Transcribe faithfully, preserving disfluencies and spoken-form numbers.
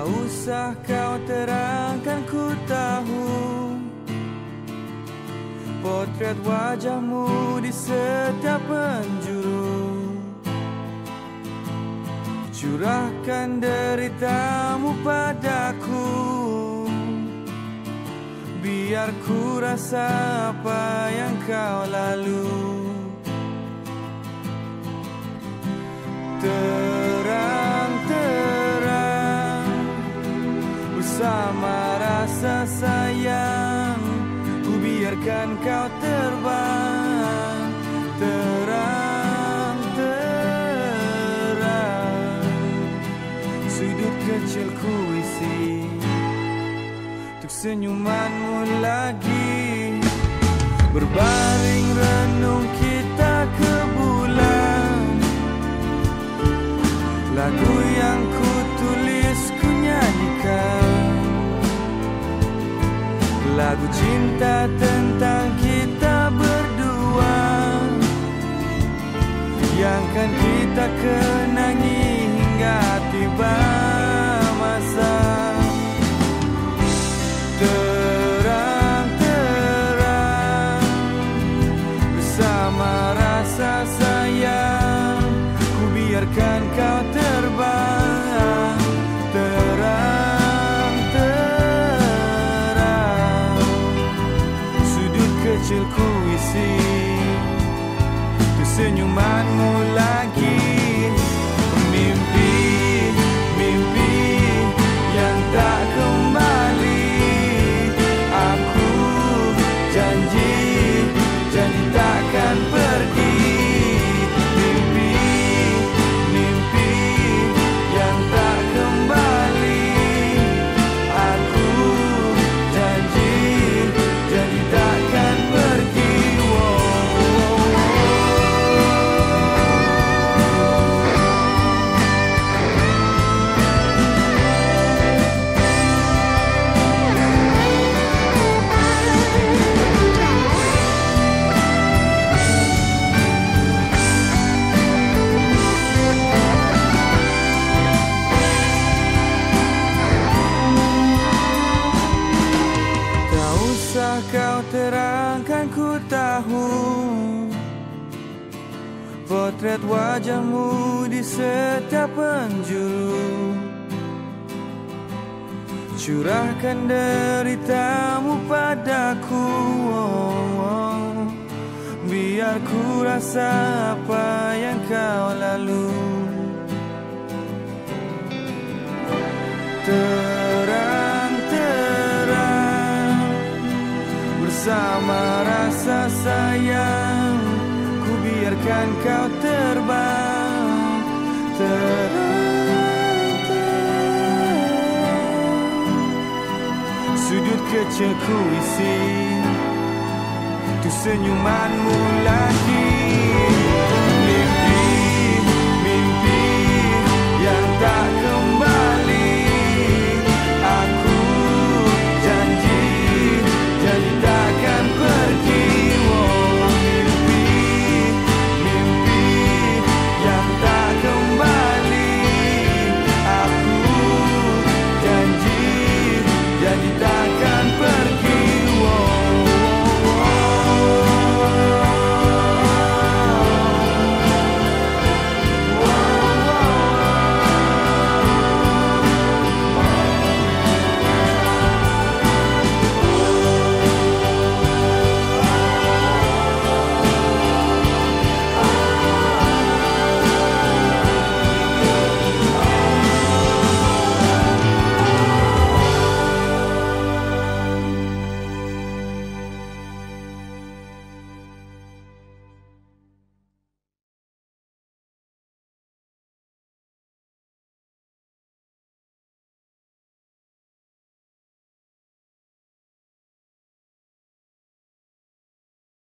Tak usah kau terangkan, ku tahu potret wajahmu di setiap penjuru. Curahkan deritamu padaku, biar ku rasa apa yang kau lalu. Terang-terang bersama rasa sayang, ku biarkan kau terbang. Terang-terang sudut kecil ku isi untuk senyumanmu lagi. Berbaring renung kita ke bulan, lagu yang ku tulis ku nyanyikan, lagu cinta tentang kita berdua, yang kan kita kenangi hingga tiba masa. Terang-terang bersama rasa sayang, ku biarkan kau terbang. Terang-terang sudut kecil ku isi untuk senyumanmu lagi. Mimpi, mimpi yang tak kembali. Aku janji, janji takkan pergi. Mimpi, mimpi yang tak kembali. Aku janji, janji takkan pergi. Kau terangkan, ku tahu potret wajahmu di setiap penjuru. Curahkan deritamu padaku, oh, oh, biar ku rasa apa yang kau lalu. Bersama rasa sayang, ku biarkan kau terbang. Terang-terang sudut kecil ku isi untuk senyumanmu lagi.